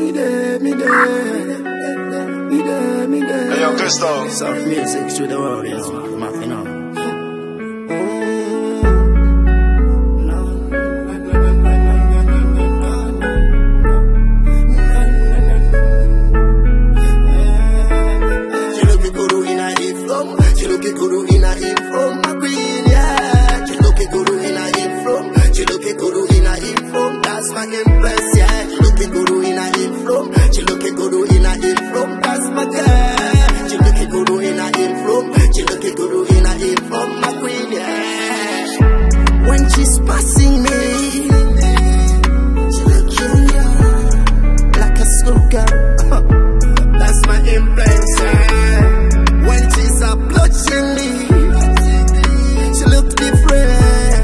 Hey, yo, Crystal. Soft music to the world, you know. You know. She looking good in a hip from. She looking good in a hip from my queen, yeah. She looking good in a hip from. She looking good in a hip from. That's my impress, yeah. She looking good in a hip from. She looking good in a hip from. That's my girl. She looking good in a hip from. She looking good in a hip from my queen, yeah. When she's passing me, she looking like a schoolgirl. That's my impress, yeah. When she's approaching me, she look different.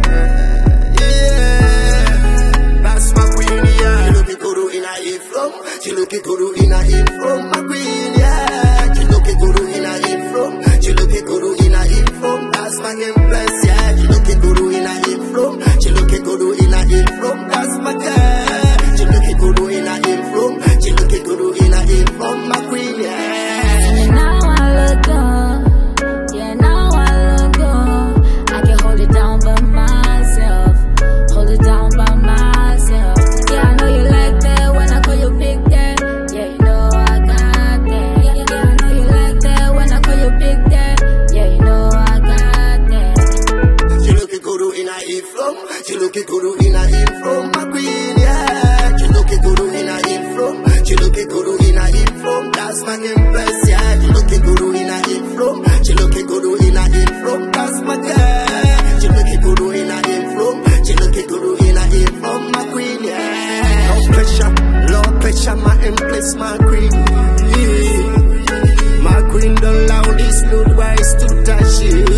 Yeah, that's my queen, yeah. She looking good in a hip from. She looking good in a hip from my queen, yeah. She looking good in a hip from. She looking good in a hip from. That's my impress, yeah. She looking good in a hip from. She looking good in a hip from. That's my girl. She looking good in a hip from. She looking good in a hip from my queen, yeah. And now I look good. Yeah, now I look good. I can hold it down by myself. Hold it down by myself. Yeah, I know you like that when I call you big dad. Yeah, you know I got that. Yeah, I know you like that when I call you big dad. Yeah, you know I got that. She looking good in a hip from. She looking good in a hip from my queen, yeah. She looking good in a hip from. She looking good in a hip from. That's my impress, yeah. She looking good in a hip from. She looking good in a hip from. That's my girl. She looking good in a hip from. She looking good in a hip from my queen, yeah. No pressure, my impress, my queen. Yeah. My queen, the loudest, no wise to touch it.